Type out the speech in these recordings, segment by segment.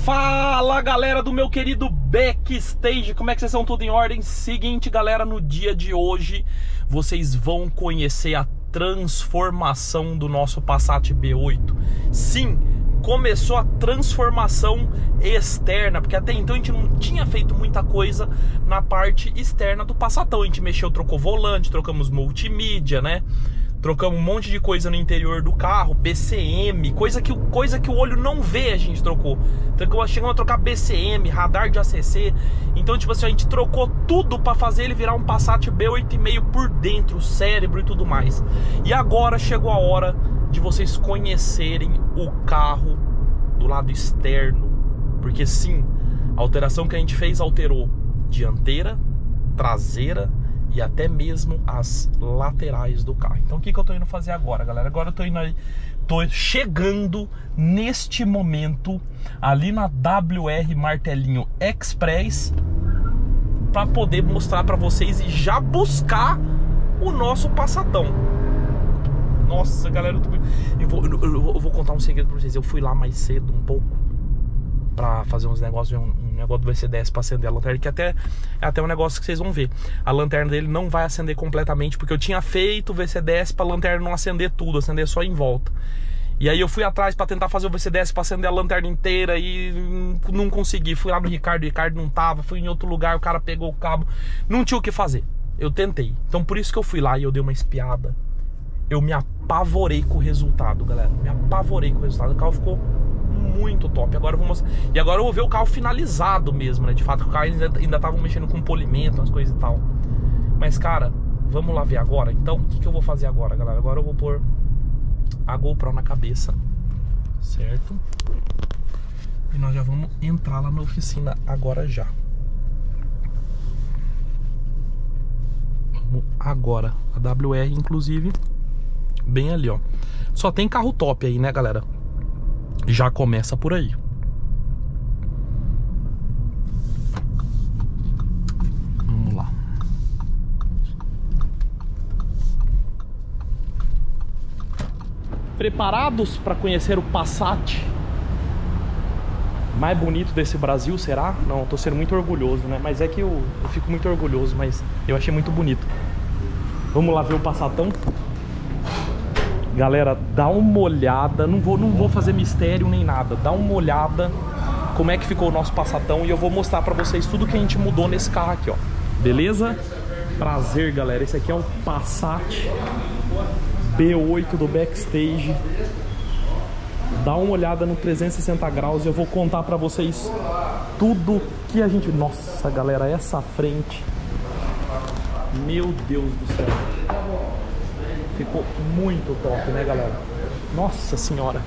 Fala galera do meu querido Backstage, como é que vocês estão? Tudo em ordem? Seguinte galera, no dia de hoje vocês vão conhecer a transformação do nosso Passat B8. Sim, começou a transformação externa, porque até então a gente não tinha feito muita coisa na parte externa do Passatão. A gente mexeu, trocou volante, trocamos multimídia, né? Trocamos um monte de coisa no interior do carro, BCM, coisa que o olho não vê, a gente trocou. Chegamos a trocar BCM, radar de ACC. Então, tipo assim, a gente trocou tudo pra fazer ele virar um Passat B8,5 por dentro, cérebro e tudo mais. E agora chegou a hora de vocês conhecerem o carro do lado externo. Porque sim, a alteração que a gente fez alterou dianteira, traseira e até mesmo as laterais do carro. Então o que eu tô indo fazer agora, galera? Agora eu tô indo aí, tô chegando neste momento ali na WR Martelinho Express para poder mostrar para vocês e já buscar o nosso Passatão. Nossa, galera, eu vou contar um segredo pra vocês. Eu fui lá mais cedo um pouco pra fazer uns negócios, um negócio do VC10 pra acender a lanterna, que é até um negócio que vocês vão ver. A lanterna dele não vai acender completamente, porque eu tinha feito o VC10 pra lanterna não acender tudo, acender só em volta. E aí eu fui atrás pra tentar fazer o VC10 pra acender a lanterna inteira e não consegui. Fui lá no Ricardo, o Ricardo não tava, fui em outro lugar, o cara pegou o cabo, não tinha o que fazer. Eu tentei. Então por isso que eu fui lá e eu dei uma espiada. Eu me apavorei com o resultado, galera. Me apavorei com o resultado. O carro ficou muito top. Agora eu vou mostrar. E agora eu vou ver o carro finalizado mesmo, né? De fato, o carro ainda tava mexendo com polimento, umas coisas e tal. Mas, cara, vamos lá ver agora. Então, o que eu vou fazer agora, galera? Agora eu vou pôr a GoPro na cabeça, certo? E nós já vamos entrar lá na oficina agora já. Vamos agora. A WR, inclusive, bem ali, ó. Só tem carro top aí, né, galera? Já começa por aí. Vamos lá. Preparados para conhecer o Passat mais bonito desse Brasil, será? Não, tô sendo muito orgulhoso, né? Mas é que eu fico muito orgulhoso, mas eu achei muito bonito. Vamos lá ver o Passatão? Galera, dá uma olhada, não vou fazer mistério nem nada. Dá uma olhada como é que ficou o nosso Passatão e eu vou mostrar pra vocês tudo que a gente mudou nesse carro aqui, ó. Beleza? Prazer, galera. Esse aqui é o Passat B8 do Backstage. Dá uma olhada no 360 graus e eu vou contar pra vocês tudo que a gente... Nossa, galera, essa frente... Meu Deus do céu. Ficou muito top, né, galera? Nossa senhora.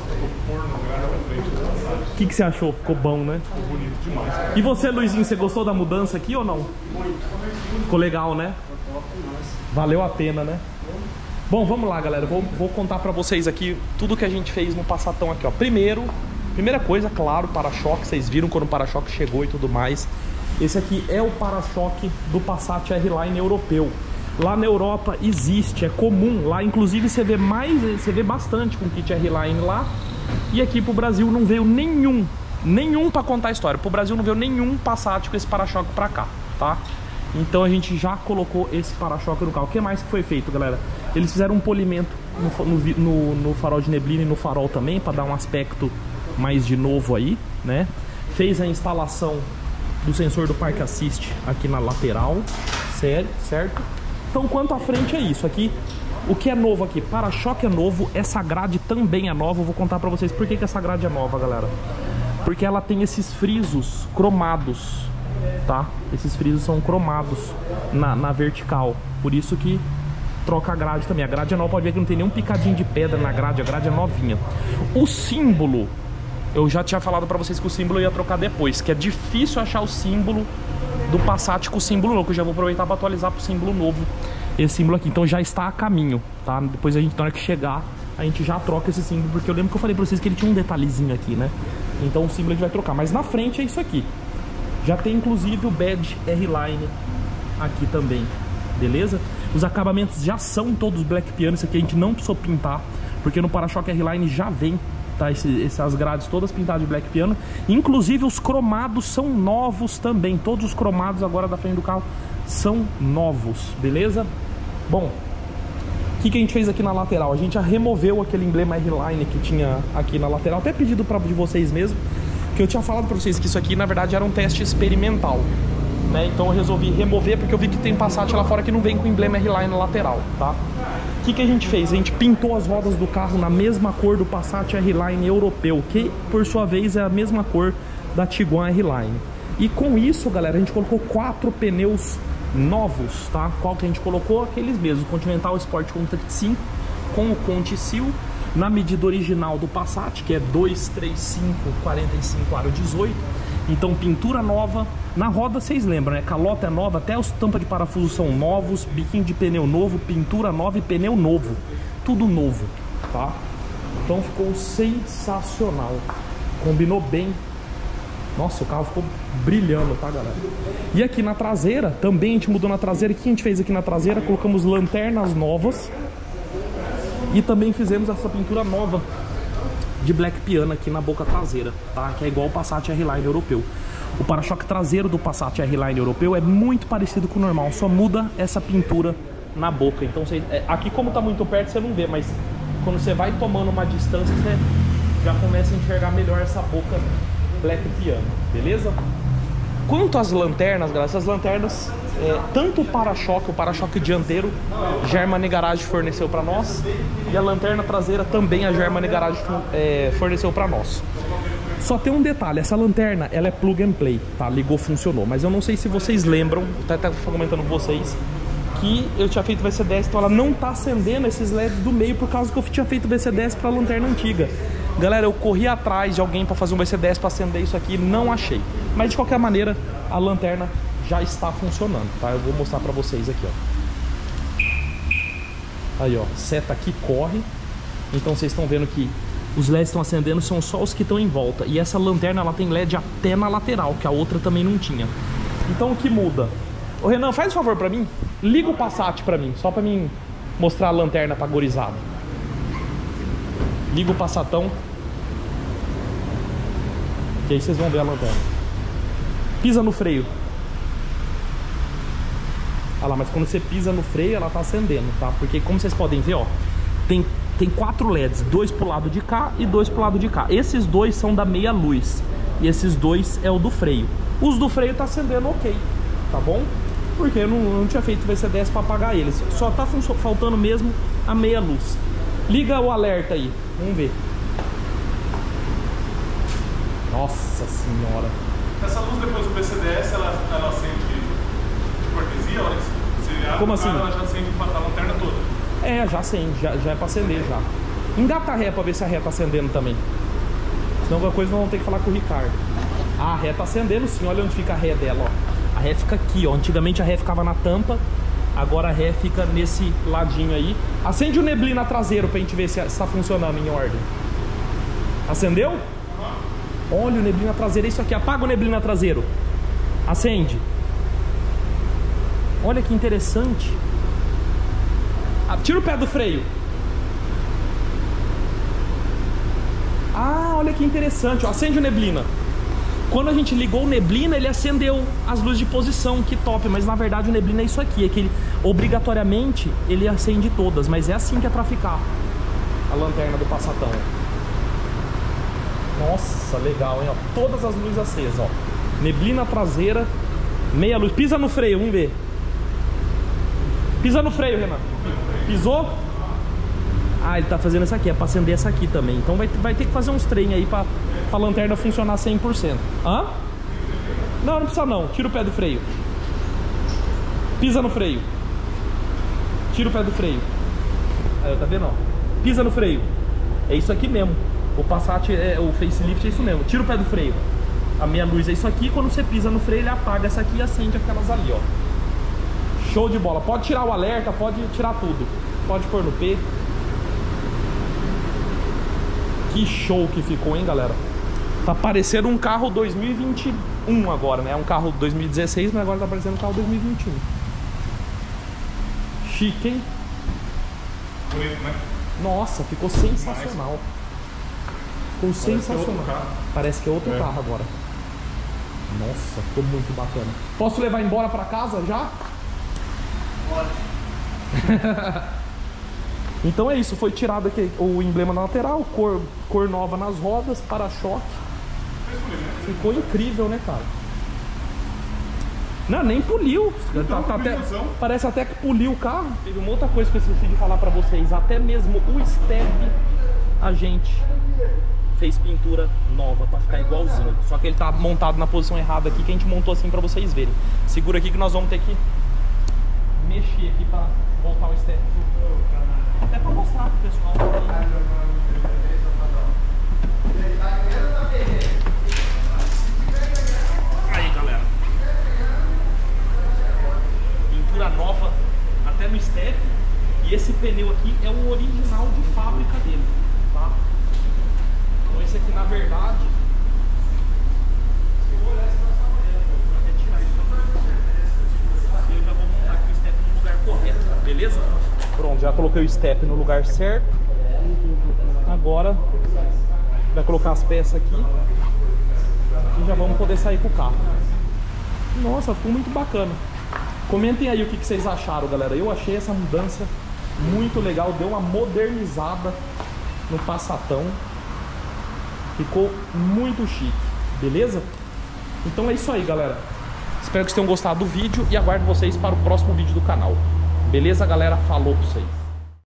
O que você achou? Ficou bom, né? Ficou bonito demais. E você, Luizinho, você gostou da mudança aqui ou não? Muito. Ficou legal, né? Valeu a pena, né? Bom, vamos lá, galera. Vou contar pra vocês aqui tudo que a gente fez no Passatão aqui, ó. Primeira coisa, claro, para-choque. Vocês viram quando o para-choque chegou e tudo mais. Esse aqui é o para-choque do Passat R-Line europeu. Lá na Europa existe, é comum. Lá inclusive você vê bastante com o kit R-Line lá. E aqui pro Brasil não veio nenhum pra contar a história. Pro Brasil não veio nenhum Passat com esse para-choque pra cá, tá? Então a gente já colocou esse para-choque no carro. O que mais que foi feito, galera? Eles fizeram um polimento no farol de neblina e no farol também, pra dar um aspecto mais de novo aí, né? Fez a instalação do sensor do Park Assist aqui na lateral, certo? Então, quanto à frente é isso aqui. O que é novo aqui? Para-choque é novo, essa grade também é nova. Eu vou contar pra vocês por que essa grade é nova, galera. Porque ela tem esses frisos cromados, tá? Esses frisos são cromados na vertical. Por isso que troca a grade também. A grade é nova, pode ver que não tem nenhum picadinho de pedra na grade. A grade é novinha. O símbolo, eu já tinha falado pra vocês que o símbolo eu ia trocar depois, que é difícil achar o símbolo do Passat com o símbolo novo, que eu já vou aproveitar para atualizar pro símbolo novo esse símbolo aqui. Então já está a caminho, tá? Depois a gente, na hora que chegar, a gente já troca esse símbolo, porque eu lembro que eu falei para vocês que ele tinha um detalhezinho aqui, né? Então o símbolo a gente vai trocar, mas na frente é isso aqui. Já tem inclusive o badge R-Line aqui também, beleza? Os acabamentos já são todos black piano, isso aqui a gente não precisou pintar, porque no para-choque R-Line já vem tá? Essas grades todas pintadas de black piano. Inclusive os cromados são novos também. Todos os cromados agora da frente do carro são novos, beleza? Bom, o que a gente fez aqui na lateral? A gente já removeu aquele emblema R-Line que tinha aqui na lateral. Até pedido de vocês mesmo, que eu tinha falado pra vocês que isso aqui na verdade era um teste experimental, né? Então eu resolvi remover porque eu vi que tem Passat lá fora que não vem com emblema R-Line na lateral, tá? O que a gente fez? A gente pintou as rodas do carro na mesma cor do Passat R-Line europeu, que por sua vez é a mesma cor da Tiguan R-Line. E com isso, galera, a gente colocou 4 pneus novos, tá? Qual que a gente colocou? Aqueles mesmos, o Continental Sport Contact 5 com o Conti Seal na medida original do Passat, que é 235/45 aro 18. Então pintura nova. Na roda vocês lembram, né? Calota é nova, até os tampas de parafuso são novos, biquinho de pneu novo, pintura nova e pneu novo. Tudo novo, tá? Então ficou sensacional. Combinou bem. Nossa, o carro ficou brilhando, tá, galera? E aqui na traseira, também a gente mudou na traseira. O que a gente fez aqui na traseira? Colocamos lanternas novas. E também fizemos essa pintura nova de black piano aqui na boca traseira, tá? Que é igual o Passat R-Line europeu. O para-choque traseiro do Passat R-Line europeu é muito parecido com o normal, só muda essa pintura na boca. Então aqui, como tá muito perto, você não vê, mas quando você vai tomando uma distância, você já começa a enxergar melhor essa boca black piano, beleza? Quanto às lanternas, galera, essas lanternas, tanto o para-choque dianteiro, Germany Garage forneceu para nós, e a lanterna traseira também a Germany Garage forneceu para nós. Só tem um detalhe, essa lanterna, ela é plug and play, tá? Ligou, funcionou, mas eu não sei se vocês lembram, até comentando com vocês, que eu tinha feito VC10, então ela não tá acendendo esses LEDs do meio por causa que eu tinha feito VC10 para a lanterna antiga. Galera, eu corri atrás de alguém para fazer um VC10 para acender isso aqui, não achei. Mas de qualquer maneira, a lanterna já está funcionando, tá? Eu vou mostrar para vocês aqui, ó. Aí, ó, seta aqui corre. Então vocês estão vendo que os LEDs estão acendendo, são só os que estão em volta. E essa lanterna, ela tem LED até na lateral, que a outra também não tinha. Então o que muda? Ô Renan, faz um favor pra mim. Liga o Passat pra mim, só pra mim mostrar a lanterna pra gorizada. Liga o Passatão, que aí vocês vão ver a lanterna. Pisa no freio. Olha lá, mas quando você pisa no freio, ela tá acendendo, tá? Porque como vocês podem ver, ó, tem 4 LEDs, 2 pro lado de cá e 2 pro lado de cá. Esses 2 são da meia luz e esses 2 é o do freio. Os do freio tá acendendo ok, tá bom? Porque eu não tinha feito VC10 para apagar eles. Só tá faltando mesmo a meia luz. Liga o alerta aí, vamos ver. Nossa senhora. Essa luz depois do VC10, ela acende de cortesia? Como assim? Ela já acende a lanterna toda? Já acende, já é para acender já. Engata a ré para ver se a ré tá acendendo também. Senão alguma coisa nós vamos ter que falar com o Ricardo. Ah, a ré tá acendendo sim, olha onde fica a ré dela, ó. A ré fica aqui, ó. Antigamente a ré ficava na tampa, agora a ré fica nesse ladinho aí. Acende o neblina traseiro pra gente ver se está funcionando em ordem. Acendeu? Olha o neblina traseiro, é isso aqui. Apaga o neblina traseiro. Acende. Olha que interessante. Tira o pé do freio. Ah, olha que interessante, ó. Acende o neblina. Quando a gente ligou o neblina, ele acendeu as luzes de posição, que top. Mas na verdade o neblina é isso aqui, é que ele, obrigatoriamente ele acende todas. Mas é assim que é pra ficar a lanterna do Passatão. Nossa, legal, hein, ó. Todas as luzes acesas, ó. Neblina traseira, meia luz. Pisa no freio, vamos ver. Pisa no freio, Renan. Pisou? Ah, ele tá fazendo essa aqui, é pra acender essa aqui também. Então vai ter que fazer uns trem aí pra lanterna funcionar 100%. Hã? Não precisa não. Tira o pé do freio. Pisa no freio. Tira o pé do freio. Aí, tá vendo, ó? Pisa no freio. É isso aqui mesmo. O Passat, o facelift é isso mesmo. Tira o pé do freio. A meia luz é isso aqui. Quando você pisa no freio, ele apaga essa aqui e acende aquelas ali, ó. Show de bola. Pode tirar o alerta, pode tirar tudo. Pode pôr no P. Que show que ficou, hein, galera? Tá parecendo um carro 2021 agora, né? É um carro 2016, mas agora tá parecendo um carro 2021. Chique, hein? Bonito, né? Nossa, ficou sensacional. Ficou sensacional. outro carro. Parece que é outro carro agora. Nossa, ficou muito bacana. Posso levar embora pra casa já? Pode. Então é isso, foi tirado aqui o emblema na lateral, cor nova nas rodas, para-choque. Ficou incrível, né, cara? Não, nem poliu. Então, parece até que poliu o carro. Teve uma outra coisa que eu esqueci de falar pra vocês. Até mesmo o step a gente fez pintura nova pra ficar igualzinho. Só que ele tá montado na posição errada aqui, que a gente montou assim pra vocês verem. Segura aqui que nós vamos ter que mexer aqui pra voltar o step. Até pra mostrar pro pessoal. Aí, galera. Pintura nova até no step. E esse pneu aqui é o original de fábrica dele, tá? Então esse aqui, na verdade, eu já vou montar aqui o step no lugar correto, beleza? Pronto, já coloquei o step no lugar certo. Agora vai colocar as peças aqui e já vamos poder sair com o carro. Nossa, ficou muito bacana. Comentem aí o que vocês acharam, galera. Eu achei essa mudança muito legal, deu uma modernizada no Passatão. Ficou muito chique, beleza? Então é isso aí, galera. Espero que vocês tenham gostado do vídeo e aguardo vocês para o próximo vídeo do canal. Beleza, galera? Falou pra vocês.